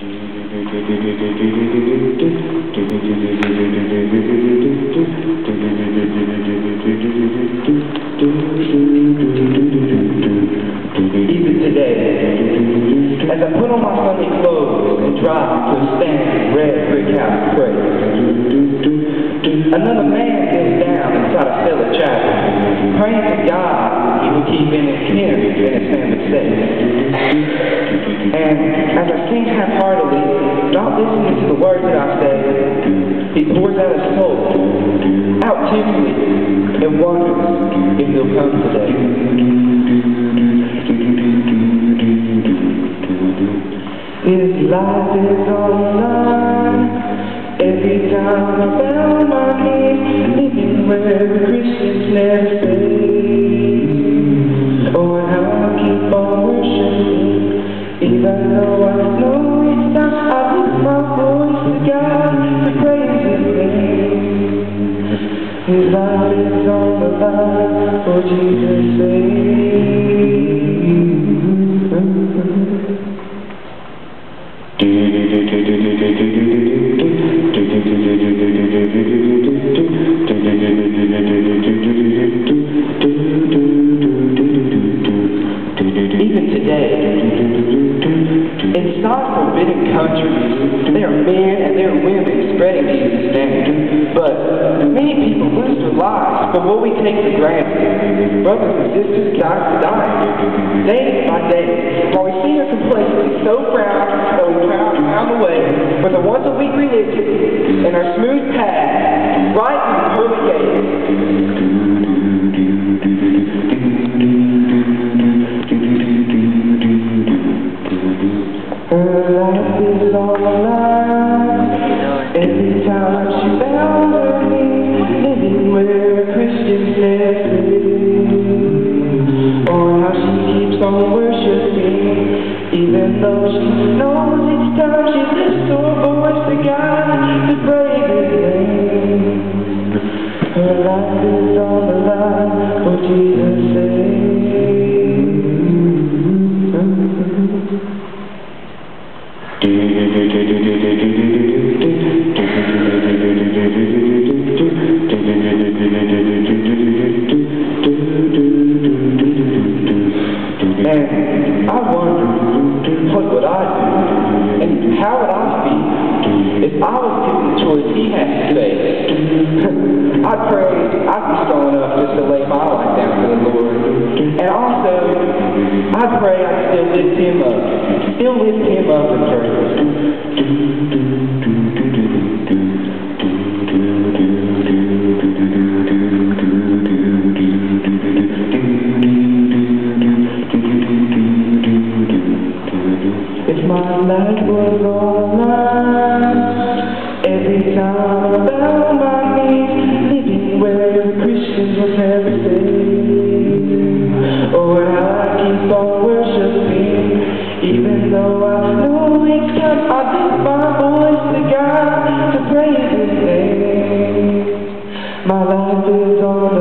Even today, as I put on my Sunday clothes and drive to a standing red brick house to pray, another man sits down inside a cellar chapel, praying to God he will keep in his kin and his family safe. And as I sing half-heartedly, not listening to the words that I say, he pours out his soul, out tearfully, and wonders if he'll come today. His life is on the line. Every time I found my knees, living where the Christians never say. Oh, and how I keep on worshiping, even though I know it's not. I lift my voice to God to praise His name. His life is on the line for Jesus' sake. Even today, in some forbidden countries, there are men and there are women spreading Jesus' name. But many people lose their lives for what we take for granted. Brothers and sisters dying day by day, while we see our complacency so proud that we pound away with a once-a-week religion and our smooth path right through the pearly gates. Her life is on the line. Every time she found her knees, living where Christians never live. Oh, how she keeps on worshiping, even though she knows each time she lifts her voice to God to praise His name. Her life is on the line for Jesus' sake. And I wonder, what would I do? And how would I feel if I was given the choice He has to face? I pray I'd be strong enough just to lay my life down for the Lord. And also, I pray I'd still lift Him up in praise. If my life was online, every time I found my knees, living where the Christians will never say. Oh, how I keep on worshiping, even though I know each time I lift my voice to God to praise His name. My life is on